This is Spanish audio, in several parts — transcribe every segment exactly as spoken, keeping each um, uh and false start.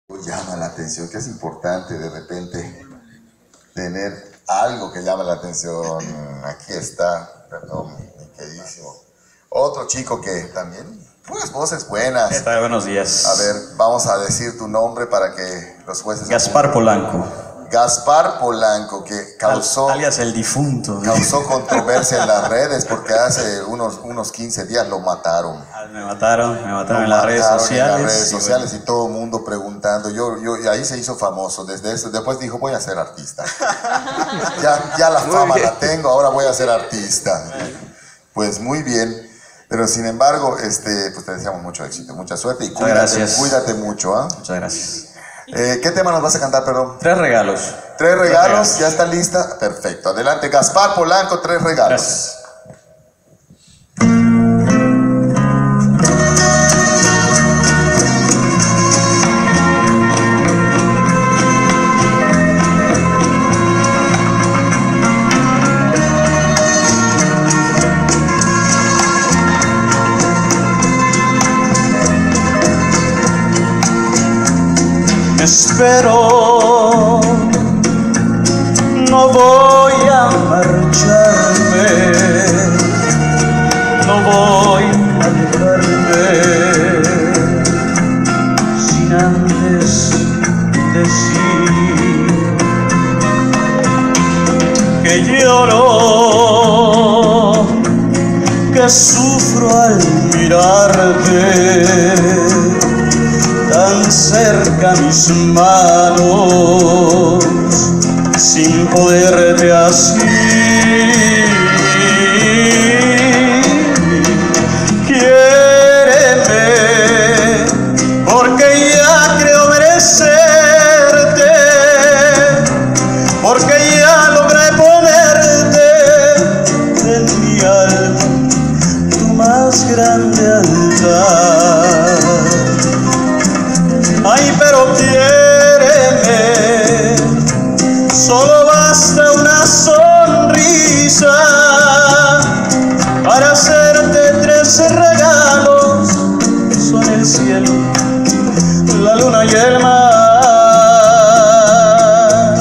Llama la atención, que es importante de repente tener algo que llame la atención. Aquí está, perdón, mi queridísimo. Otro chico que también, pues voces buenas. ¿Qué tal? Buenos días. A ver, vamos a decir tu nombre para que los jueces... Gaspar Polanco. Gaspar Polanco, que causó... Al, alias el difunto. Causó controversia en las redes porque hace unos, unos quince días lo mataron. Me mataron, me mataron Lo en las redes mataron sociales. En las redes y sociales bueno. y todo el mundo preguntando. Yo, yo, y ahí se hizo famoso. Desde eso, después dijo, voy a ser artista. ya, ya la fama la tengo, ahora voy a ser artista. Pues muy bien. Pero sin embargo, este, pues te deseamos mucho éxito, mucha suerte y Muchas cuídate, gracias. cuídate mucho. ¿eh? Muchas gracias. Eh, ¿Qué tema nos vas a cantar, perdón? Tres regalos. Tres regalos, regalos. ¿Ya está lista? Perfecto. Adelante, Gaspar Polanco, tres regalos. Gracias. Espero, no voy a marcharme, no voy a dejarme sin antes decir que lloro, que sufro al mirarte tan cerca mis manos, sin poderte así. Quiéreme, porque ya creo merecerte, porque ya logré ponerte en mi alma tu más grande altar. Ay, pero quiéreme, solo basta una sonrisa para hacerte tres regalos. Son el cielo, la luna y el mar.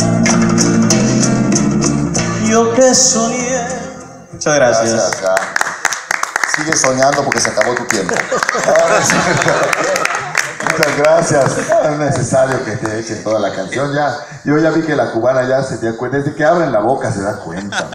Yo que soñé. Muchas gracias. Gracias, ya. Sigue soñando porque se acabó tu tiempo. Ahora sí. Muchas gracias. Es necesario que te echen toda la canción ya. Yo ya vi que la cubana ya se dio cuenta. Desde que abren la boca se da cuenta.